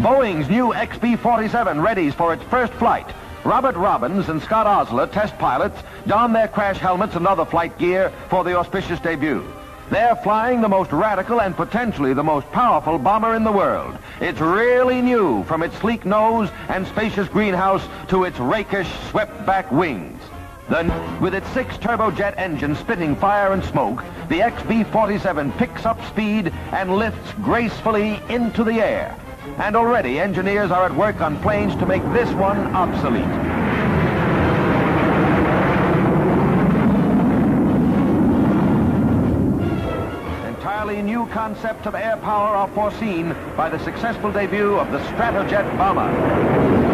Boeing's new XB-47 readies for its first flight. Robert Robbins and Scott Osler, test pilots, don their crash helmets and other flight gear for the auspicious debut. They're flying the most radical and potentially the most powerful bomber in the world. It's really new, from its sleek nose and spacious greenhouse to its rakish, swept-back wings. With its 6 turbojet engine spitting fire and smoke, the XB-47 picks up speed and lifts gracefully into the air. And already engineers are at work on planes to make this one obsolete. Entirely new concepts of air power are foreseen by the successful debut of the Stratojet bomber.